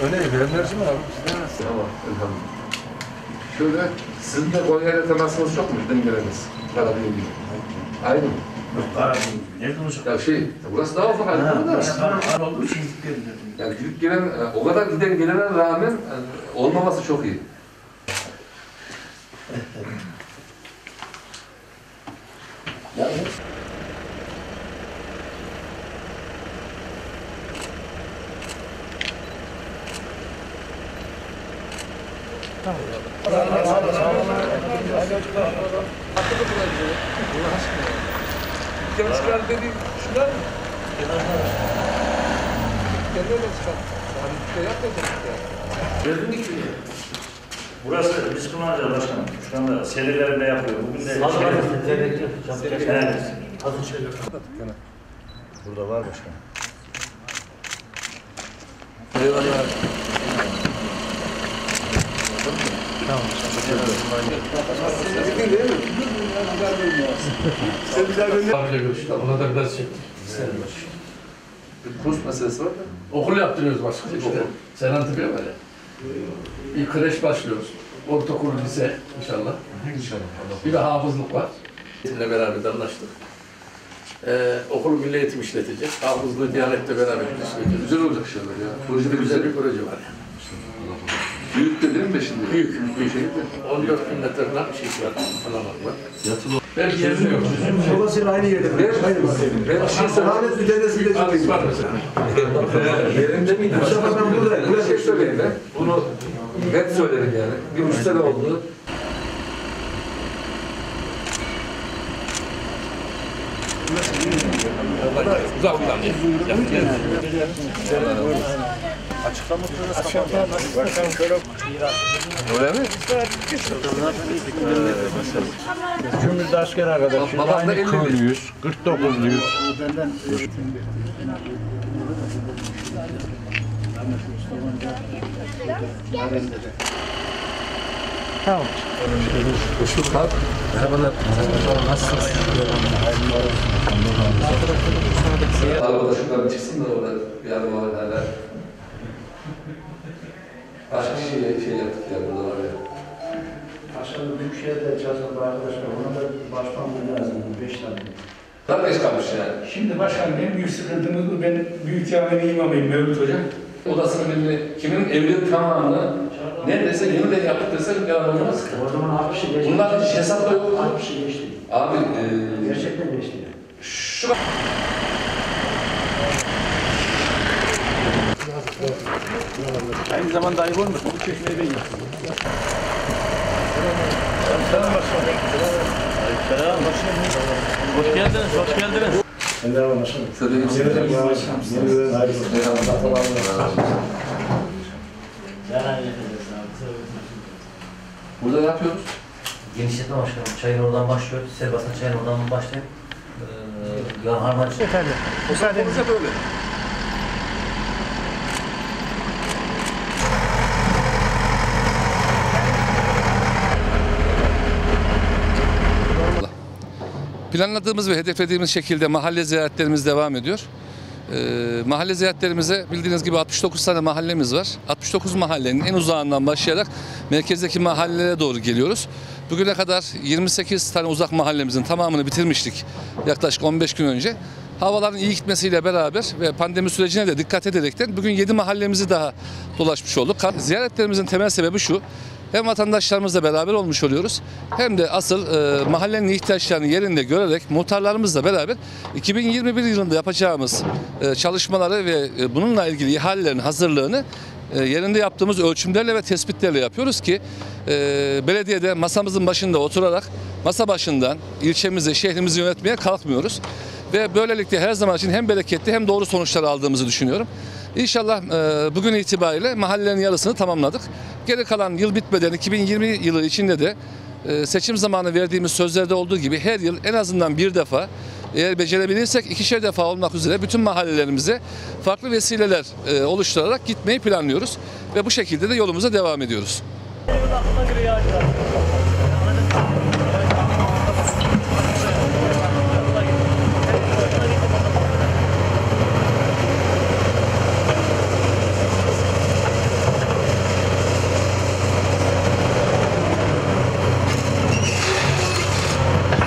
Öne verenlerci mi abi? Tamam, elhamdülillah. Şöyle, sizin de Konya'yla temasınız çok mu? Giden geleniz. Karabiyim gibi. Aynı mı? Yok, Karabiyim. Nerede olacak? Ya burası daha ufak halde ama da. Karabiyim olduğu için gidip gelin. Yani gidip gelen, o kadar giden gelene rağmen olmaması çok iyi. Dükkanı çıkar dediğim şunlar mı? Dükkanı öyle çıkar. Yani dükkanı yapmayacak ya. Gördün mü ki? Burası biz kullanacağız başkanım. Şu anda serilerinde yapıyor. Bugün de Burada var başkanım. Eyvallah. Tamam. Sizin değil mi? Sen bir daha gönder. Abiyle görüştük. Ona da biraz çektik. Bir kurs meselesi var da. Okul yaptırıyoruz başkanım işte. Sen Antibiye var ya. Bir kreş başlıyoruz. Ortaokul, lise inşallah. İnşallah. Bir de hafızlık var. Eğitimle beraber de anlaştık. Okulu milli eğitim işletecek. Hafızlığı Diyanet'le beraber işletecek. Güzel olacak şeyler ya. Projede güzel bir proje var yani. Büyük de değil mi beşinde? Büyük. Bir şey de. 14 bin metre falan bir şey var. Falan var. Yatılı. Belki yerini yok. Babasıyla aynı yerde. Ben bir şey söyleyeyim. Lanet mücadelesiyle Adres var mesela. Yerinde miydi? Bu sefer ben buradayım. Bir şey söyleyeyim ben. Bunu net söylerim yani. Bir 3 sene oldu. Uzaktan ya. Öyle mi? Üçümüz de asker arkadaşız. Babam da Aynı 51. köylüyüz. 49'luyuz. Tamam. Hoş bulduk abi. Merhabalar. Nasılsınız? Arabada şuradan çıksın da orada bir araba var hala. Başka şey yaptık ya burada var ya. Aşağıda Büyükşehir'de çalışan arkadaşlar, ona da başkanlığı lazım, 5 tane. Daha geç kalmış yani. Şimdi başkanım en büyük sıkıntımız bu. Ben büyük caminin imamıyım Mevlüt Hoca. Odasının birini, kimin evinin tamamını neredeyse yeniden yaptık desek yalan olmaz. O zaman 60'ı geçti. Bunlar hiç hesapta yok. 60'ı geçti. Abi Gerçekten geçti. şu Aynı zamanda ayıp olmuş. Bu çeşmeyi ben yaptım. Hoş geldiniz, hoş geldiniz. Merhaba başkanım. burada ne yapıyoruz? Genişletme başkanım. Çayın oradan başlıyor. Serbastan çayın oradan başlayıp yan harman Yeterli. Müsaade edin. Böyle. Planladığımız ve hedeflediğimiz şekilde mahalle ziyaretlerimiz devam ediyor. Mahalle ziyaretlerimize bildiğiniz gibi 69 tane mahallemiz var. 69 mahallenin en uzağından başlayarak merkezdeki mahallelere doğru geliyoruz. Bugüne kadar 28 tane uzak mahallemizin tamamını bitirmiştik yaklaşık 15 gün önce. Havaların iyi gitmesiyle beraber ve pandemi sürecine de dikkat ederekten bugün 7 mahallemizi daha dolaşmış olduk. Ziyaretlerimizin temel sebebi şu: hem vatandaşlarımızla beraber olmuş oluyoruz, hem de asıl mahallenin ihtiyaçlarını yerinde görerek muhtarlarımızla beraber 2021 yılında yapacağımız çalışmaları ve bununla ilgili ihalelerin hazırlığını yerinde yaptığımız ölçümlerle ve tespitlerle yapıyoruz ki belediyede masamızın başında oturarak masa başından ilçemizi, şehrimizi yönetmeye kalkmıyoruz. Ve böylelikle her zaman için hem bereketli hem doğru sonuçlar aldığımızı düşünüyorum. İnşallah bugün itibariyle mahallelerin yarısını tamamladık. Geri kalan yıl bitmeden 2020 yılı içinde de seçim zamanı verdiğimiz sözlerde olduğu gibi her yıl en azından bir defa, eğer becerebilirsek 2'şer defa olmak üzere bütün mahallelerimize farklı vesileler oluşturarak gitmeyi planlıyoruz. Ve bu şekilde de yolumuza devam ediyoruz.